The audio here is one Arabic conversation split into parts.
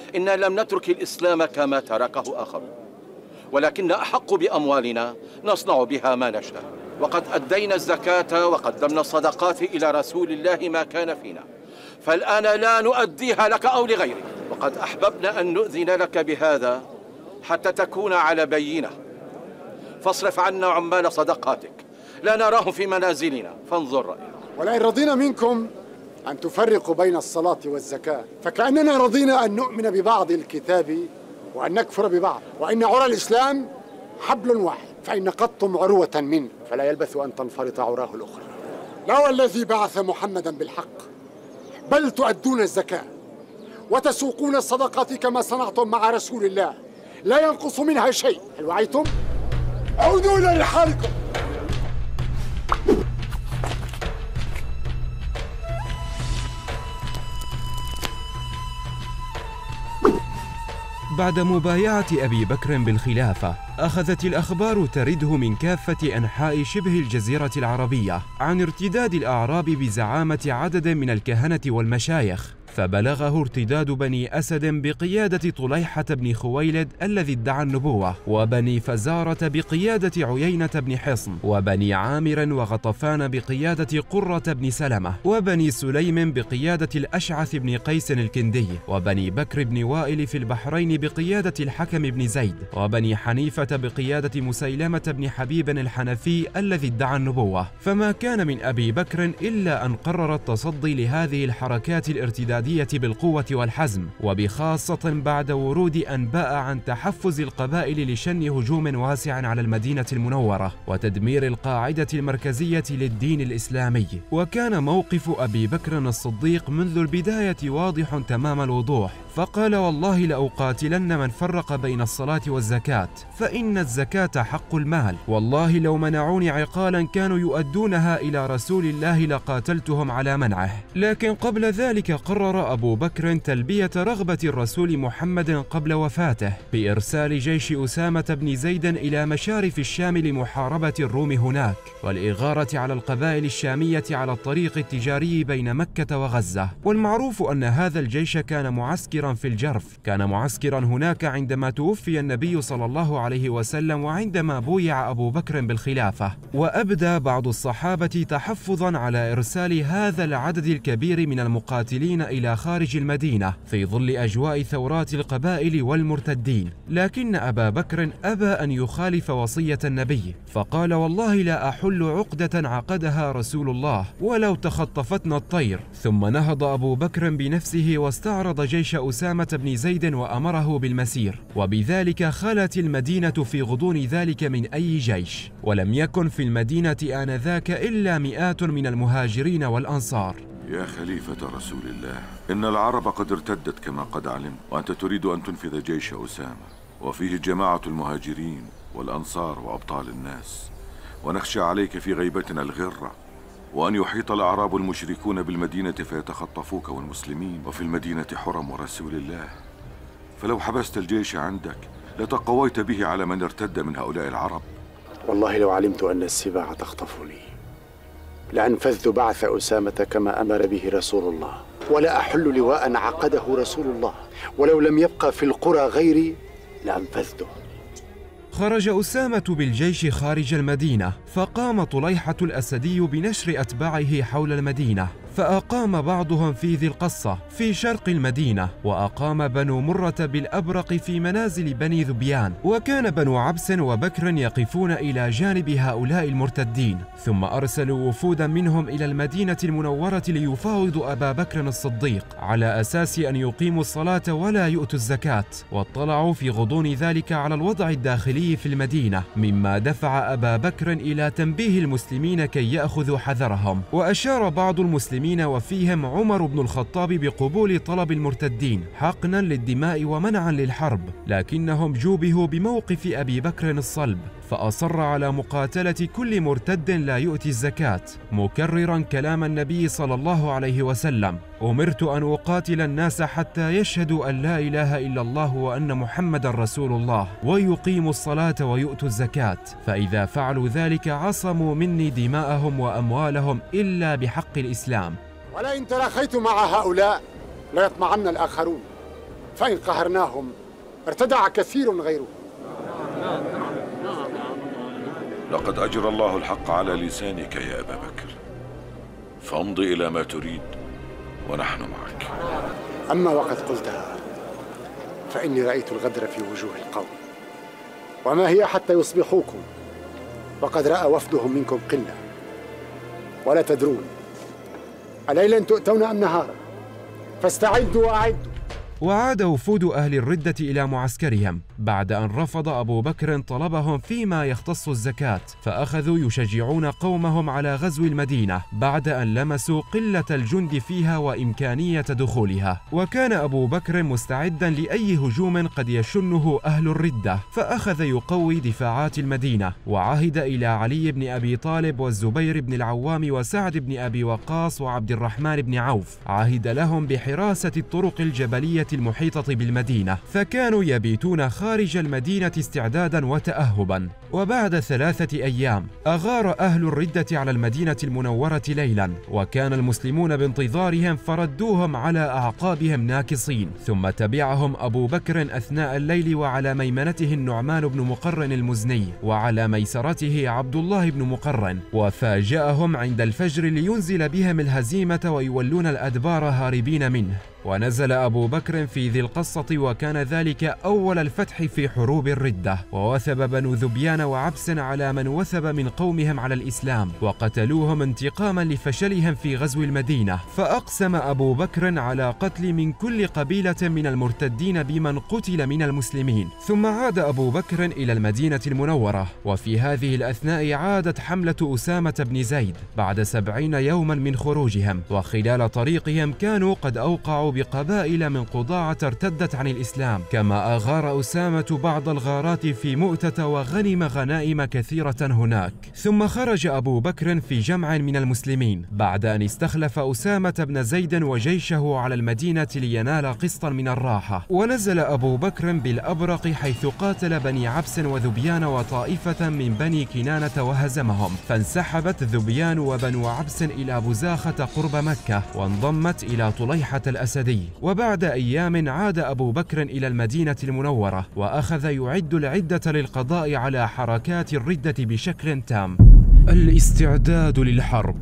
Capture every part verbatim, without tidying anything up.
إنا لم نترك الإسلام كما تركه آخرون، ولكن أحق بأموالنا نصنع بها ما نشاء. وقد أدينا الزكاة وقدمنا الصدقات إلى رسول الله ما كان فينا، فالآن لا نؤديها لك أو لغيرك. وقد أحببنا أن نؤذن لك بهذا حتى تكون على بينة، فاصرف عنا عمال صدقاتك لا نراهم في منازلنا فانظر رأينا. ولئن رضينا منكم أن تفرقوا بين الصلاة والزكاة فكأننا رضينا أن نؤمن ببعض الكتاب وأن نكفر ببعض، وإن عرى الإسلام حبل واحد، فإن نقضتم عروة منه فلا يلبث أن تنفرط عراه الأخرى. لا والذي بعث محمدا بالحق، بل تؤدون الزكاة وتسوقون الصدقات كما صنعتم مع رسول الله، لا ينقص منها شيء. هل وعيتم؟ عودوا إلى رحالكم. بعد مبايعة أبي بكر بالخلافة، أخذت الأخبار ترده من كافة أنحاء شبه الجزيرة العربية عن ارتداد الأعراب بزعامة عدد من الكهنة والمشايخ، فبلغه ارتداد بني أسد بقيادة طليحة بن خويلد الذي ادعى النبوة، وبني فزارة بقيادة عيينة بن حصن، وبني عامر وغطفان بقيادة قرة بن سلمة، وبني سليم بقيادة الأشعث بن قيس الكندي، وبني بكر بن وائل في البحرين بقيادة الحكم بن زيد، وبني حنيفة بقيادة مسيلمة بن حبيب الحنفي الذي ادعى النبوة. فما كان من أبي بكر إلا أن قرر التصدي لهذه الحركات الارتدادية بالقوة والحزم، وبخاصة بعد ورود أنباء عن تحفز القبائل لشن هجوم واسع على المدينة المنورة وتدمير القاعدة المركزية للدين الإسلامي. وكان موقف أبي بكر الصديق منذ البداية واضح تمام الوضوح، فقال: والله لأقاتلن من فرق بين الصلاة والزكاة، فإن الزكاة حق المال، والله لو منعوني عقالا كانوا يؤدونها إلى رسول الله لقاتلتهم على منعه. لكن قبل ذلك قرر أبو بكر تلبية رغبة الرسول محمد قبل وفاته بإرسال جيش أسامة بن زيد إلى مشارف الشام لمحاربة الروم هناك، والإغارة على القبائل الشامية على الطريق التجاري بين مكة وغزة. والمعروف أن هذا الجيش كان معسكرا في الجرف، كان معسكرا هناك عندما توفي النبي صلى الله عليه وسلم وعندما بويع أبو بكر بالخلافة. وأبدى بعض الصحابة تحفظا على إرسال هذا العدد الكبير من المقاتلين إلى خارج المدينة في ظل أجواء ثورات القبائل والمرتدين، لكن أبا بكر أبى أن يخالف وصية النبي، فقال: والله لا أحل عقدة عقدها رسول الله ولو تخطفتنا الطير. ثم نهض أبو بكر بنفسه واستعرض جيش أسامة بن زيد وأمره بالمسير، وبذلك خلت المدينة في غضون ذلك من أي جيش، ولم يكن في المدينة آنذاك إلا مئات من المهاجرين والأنصار. يا خليفة رسول الله، إن العرب قد ارتدت كما قد علم، وأنت تريد أن تنفذ جيش أسامة وفيه جماعة المهاجرين والأنصار وأبطال الناس، ونخشى عليك في غيبتنا الغرة وأن يحيط الأعراب المشركون بالمدينة فيتخطفوك والمسلمين، وفي المدينة حرم رسول الله، فلو حبست الجيش عندك لتقويت به على من ارتد من هؤلاء العرب. والله لو علمت أن السباع تخطفني لأنفذت بعث أسامة كما أمر به رسول الله، ولا أحل لواء عقده رسول الله، ولو لم يبقى في القرى غيري لأنفذته. خرج أسامة بالجيش خارج المدينة، فقام طليحة الأسدي بنشر أتباعه حول المدينة، فأقام بعضهم في ذي القصة في شرق المدينة، وأقام بنو مرة بالأبرق في منازل بني ذبيان، وكان بنو عبس وبكر يقفون إلى جانب هؤلاء المرتدين. ثم أرسلوا وفودا منهم إلى المدينة المنورة ليفاوضوا أبا بكر الصديق على أساس أن يقيموا الصلاة ولا يؤتوا الزكاة، واطلعوا في غضون ذلك على الوضع الداخلي في المدينة، مما دفع أبا بكر إلى تنبيه المسلمين كي يأخذوا حذرهم. وأشار بعض المسلمين وفيهم عمر بن الخطاب بقبول طلب المرتدين حقنا للدماء ومنعا للحرب، لكنهم جوبهوا بموقف أبي بكر الصلب، فأصر على مقاتلة كل مرتد لا يؤتي الزكاة، مكررا كلام النبي صلى الله عليه وسلم: أمرت أن أقاتل الناس حتى يشهدوا أن لا إله إلا الله وأن محمد رسول الله ويقيموا الصلاة ويؤتوا الزكاة، فإذا فعلوا ذلك عصموا مني دماءهم وأموالهم إلا بحق الإسلام. ولئن تراخيت مع هؤلاء ليطمعن الآخرون، فإن قهرناهم ارتدع كثير غيرهم. لقد أجرى الله الحق على لسانك يا أبا بكر، فامض إلى ما تريد ونحن معك. أما وقد قلتها فإني رأيت الغدر في وجوه القوم، وما هي حتى يصبحوكم وقد رأى وفدهم منكم قلة، ولا تدرون أليلا تؤتون أم نهارا، فاستعدوا وأعدوا. وعاد وفود أهل الردة إلى معسكرهم بعد أن رفض أبو بكر طلبهم فيما يختص الزكاة، فأخذوا يشجعون قومهم على غزو المدينة بعد أن لمسوا قلة الجند فيها وإمكانية دخولها. وكان أبو بكر مستعدا لأي هجوم قد يشنه أهل الردة، فأخذ يقوي دفاعات المدينة، وعهد إلى علي بن أبي طالب والزبير بن العوام وسعد بن أبي وقاص وعبد الرحمن بن عوف، عهد لهم بحراسة الطرق الجبلية المحيطة بالمدينة، فكانوا يبيتون خارج المدينة استعدادا وتأهبا. وبعد ثلاثة أيام أغار أهل الردة على المدينة المنورة ليلا، وكان المسلمون بانتظارهم فردوهم على أعقابهم ناكصين، ثم تبعهم أبو بكر أثناء الليل، وعلى ميمنته النعمان بن مقرن المزني، وعلى ميسرته عبد الله بن مقرن، وفاجأهم عند الفجر لينزل بهم الهزيمة ويولون الأدبار هاربين منه. ونزل أبو بكر في ذي القصة، وكان ذلك أول الفتح في حروب الردة، ووثب بنو ذبيان وعبس على من وثب من قومهم على الإسلام، وقتلوهم انتقاما لفشلهم في غزو المدينة. فأقسم أبو بكر على قتل من كل قبيلة من المرتدين بمن قتل من المسلمين. ثم عاد أبو بكر إلى المدينة المنورة، وفي هذه الأثناء عادت حملة أسامة بن زيد بعد سبعين يوما من خروجهم، وخلال طريقهم كانوا قد أوقعوا بقبائل من قضاعة ارتدت عن الإسلام، كما أغار أسامة بعض الغارات في مؤتة وغنم غنائم كثيرة هناك. ثم خرج أبو بكر في جمع من المسلمين بعد أن استخلف أسامة بن زيد وجيشه على المدينة لينال قسطا من الراحة. ونزل أبو بكر بالأبرق حيث قاتل بني عبس وذبيان وطائفة من بني كنانة وهزمهم، فانسحبت ذبيان وبنو عبس إلى بزاخة قرب مكة، وانضمت إلى طليحة الأسد. وبعد أيام عاد أبو بكر إلى المدينة المنورة، وأخذ يعد العدة للقضاء على حركات الردة بشكل تام. الاستعداد للحرب.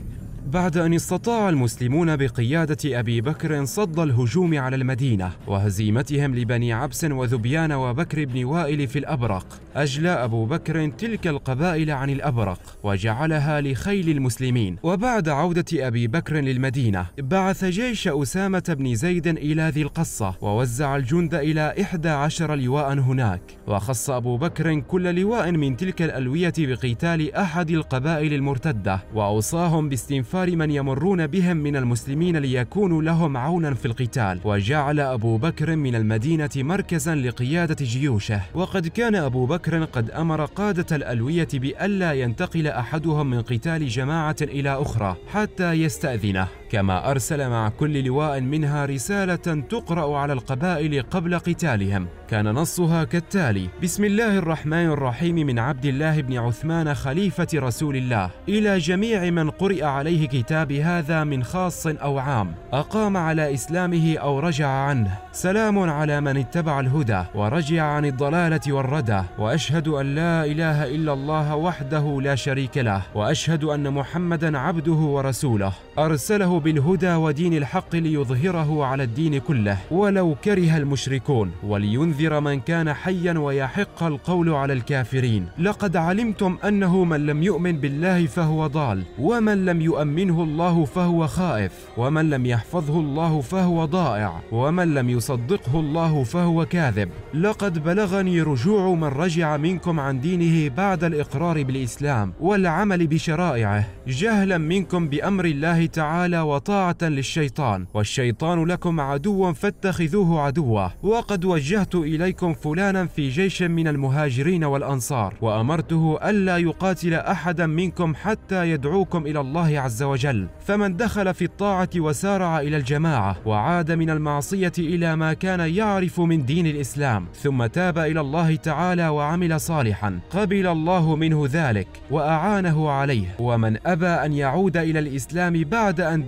بعد أن استطاع المسلمون بقيادة أبي بكر صد الهجوم على المدينة وهزيمتهم لبني عبس وذبيان وبكر بن وائل في الأبرق، أجلى أبو بكر تلك القبائل عن الأبرق وجعلها لخيل المسلمين. وبعد عودة أبي بكر للمدينة بعث جيش أسامة بن زيد إلى ذي القصة، ووزع الجند إلى إحدى عشر لواء هناك، وخص أبو بكر كل لواء من تلك الألوية بقتال أحد القبائل المرتدة، وأوصاهم باستنفار من يمرون بهم من المسلمين ليكونوا لهم عونا في القتال. وجعل أبو بكر من المدينة مركزا لقيادة جيوشه، وقد كان أبو بكر قد أمر قادة الألوية بألا ينتقل أحدهم من قتال جماعة إلى أخرى حتى يستأذنه، كما أرسل مع كل لواء منها رسالة تقرأ على القبائل قبل قتالهم، كان نصها كالتالي: بسم الله الرحمن الرحيم، من عبد الله بن عثمان خليفة رسول الله، إلى جميع من قرئ عليه كتاب هذا من خاص أو عام، أقام على إسلامه أو رجع عنه، سلام على من اتبع الهدى ورجع عن الضلالة والردى، وأشهد أن لا إله إلا الله وحده لا شريك له، وأشهد أن محمدا عبده ورسوله، أرسله بالهدى ودين الحق ليظهره على الدين كله ولو كره المشركون، ولينذر من كان حيا ويحق القول على الكافرين. لقد علمتم أنه من لم يؤمن بالله فهو ضال، ومن لم يؤمنه الله فهو خائف، ومن لم يحفظه الله فهو ضائع، ومن لم يصدقه الله فهو كاذب. لقد بلغني رجوع من رجع منكم عن دينه بعد الإقرار بالإسلام والعمل بشرائعه، جهلا منكم بأمر الله تعالى وطاعة للشيطان، والشيطان لكم عدو فاتخذوه عدوا. وقد وجهت إليكم فلانا في جيش من المهاجرين والأنصار، وأمرته ألا يقاتل أحدا منكم حتى يدعوكم إلى الله عز وجل، فمن دخل في الطاعة وسارع إلى الجماعة وعاد من المعصية إلى ما كان يعرف من دين الإسلام ثم تاب إلى الله تعالى وعمل صالحا، قبل الله منه ذلك وأعانه عليه. ومن أبى أن يعود إلى الإسلام بعد أن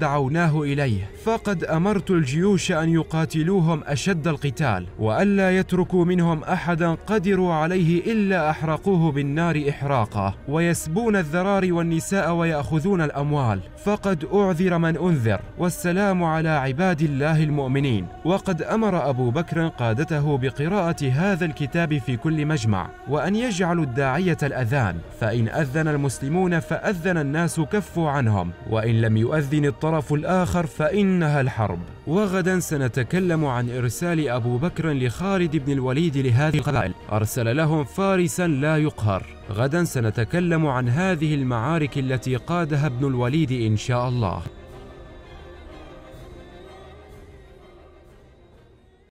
دعوناه إليه، فقد أمرت الجيوش أن يقاتلوهم أشد القتال، وألا يتركوا منهم أحدا قدروا عليه إلا أحرقوه بالنار إحراقا، ويسبون الذرار والنساء ويأخذون الأموال، فقد أعذر من أنذر، والسلام على عباد الله المؤمنين. وقد أمر أبو بكر قادته بقراءة هذا الكتاب في كل مجمع، وأن يجعلوا الداعية الأذان، فإن أذن المسلمون فأذن الناس كفوا عنهم، وإن لم يؤذن الطرف الآخر فإنها الحرب. وغدا سنتكلم عن إرسال أبو بكر لخالد بن الوليد لهذه القبائل، أرسل لهم فارسا لا يقهر. غدا سنتكلم عن هذه المعارك التي قادها ابن الوليد إن شاء الله.